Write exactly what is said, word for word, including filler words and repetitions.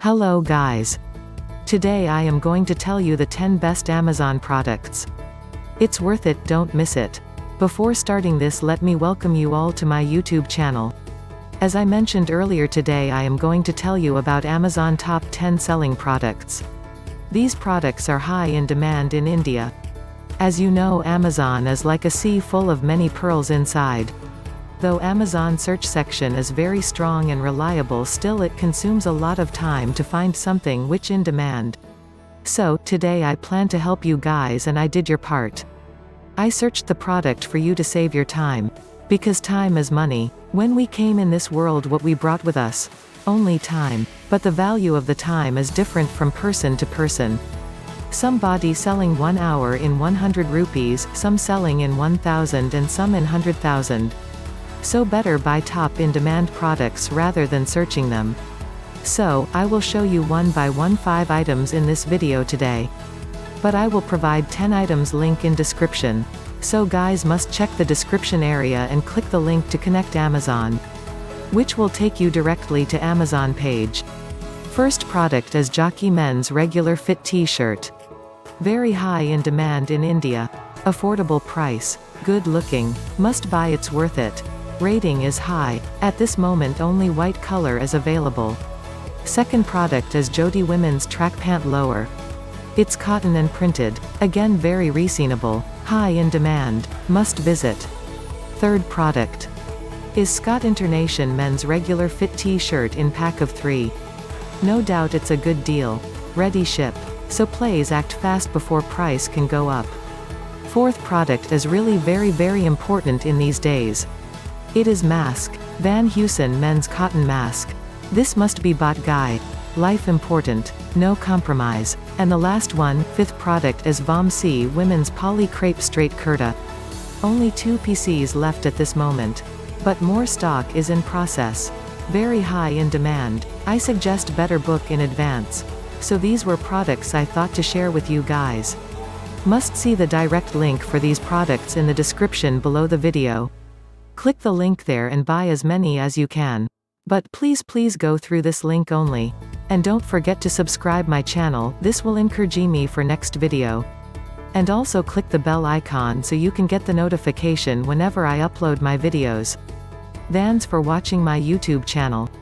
Hello guys. Today I am going to tell you the ten best Amazon products. It's worth it, don't miss it. Before starting this, let me welcome you all to my YouTube channel. As I mentioned earlier, today I am going to tell you about Amazon top ten selling products. These products are high in demand in India. As you know, Amazon is like a sea full of many pearls inside. Though Amazon search section is very strong and reliable, still it consumes a lot of time to find something which in demand. So, today I plan to help you guys, and I did your part. I searched the product for you to save your time. Because time is money. When we came in this world, what we brought with us? Only time. But the value of the time is different from person to person. Somebody selling one hour in one hundred rupees, some selling in one thousand, and some in one hundred thousand. So better buy top in-demand products rather than searching them. So, I will show you one by one five items in this video today. But I will provide ten items link in description. So guys must check the description area and click the link to connect Amazon, which will take you directly to Amazon page. First product is Jockey Men's Regular Fit T-shirt. Very high in demand in India. Affordable price. Good looking. Must buy, it's worth it. Rating is high. At this moment only white color is available. Second product is Jodi Women's Track Pant Lower. It's cotton and printed. Again very reasonable. High in demand. Must visit. Third product is Scott Internation Men's Regular Fit T-shirt in pack of three. No doubt it's a good deal. Ready ship. So please act fast before price can go up. Fourth product is really very very important in these days. It is mask. Van Heusen Men's Cotton Mask. This must be bought guy. Life important. No compromise. And the last one, fifth product is Vamsi Women's Poly Crepe Straight Kurta. Only two pieces left at this moment. But more stock is in process. Very high in demand. I suggest better book in advance. So these were products I thought to share with you guys. Must see the direct link for these products in the description below the video. Click the link there and buy as many as you can. But please please go through this link only. And don't forget to subscribe my channel, this will encourage me for next video. And also click the bell icon so you can get the notification whenever I upload my videos. Thanks for watching my YouTube channel.